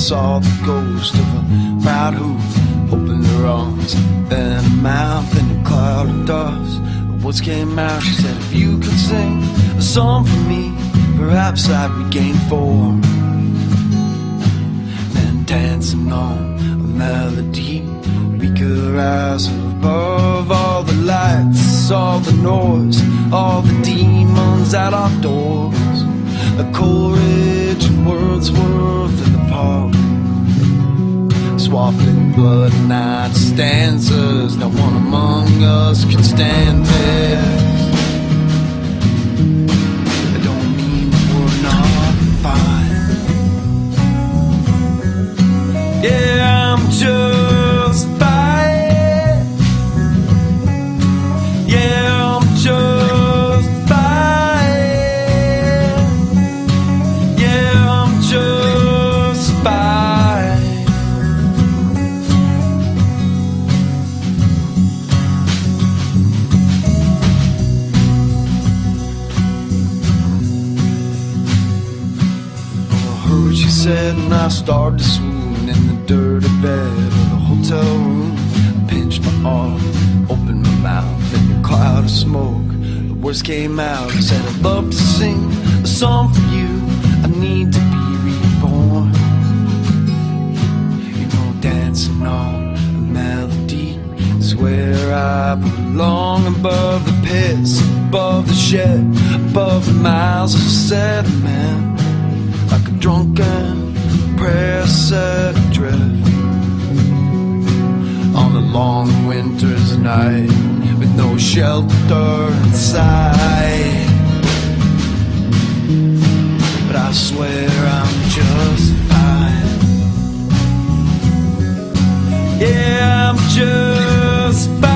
saw the ghost of a proud hoof open her arms, then a mouth in a cloud of dust. The words came out, she said, if you could sing a song for me, perhaps I'd regain form. Then dancing on a melody, we could rise above all the lights, all the noise, all the demons at our doors. The Coleridge and Wordsworth in the park, swapping blood night stanzas. No one among us can stand this. I don't mean we're not fine. Yeah, I'm just fine. Yeah, I'm just fine. Yeah, I'm just fine. She said, and I started to swoon in the dirty bed of the hotel room. I pinched my arm, opened my mouth in a cloud of smoke. The words came out, I said, I'd love to sing a song for you. I need to be reborn. You know, dancing on a melody is where I belong. Above the pits, above the shed, above the miles of sediment, like a drunken prayer set adrift on a long winter's night with no shelter inside. But I swear I'm just fine. Yeah, I'm just fine.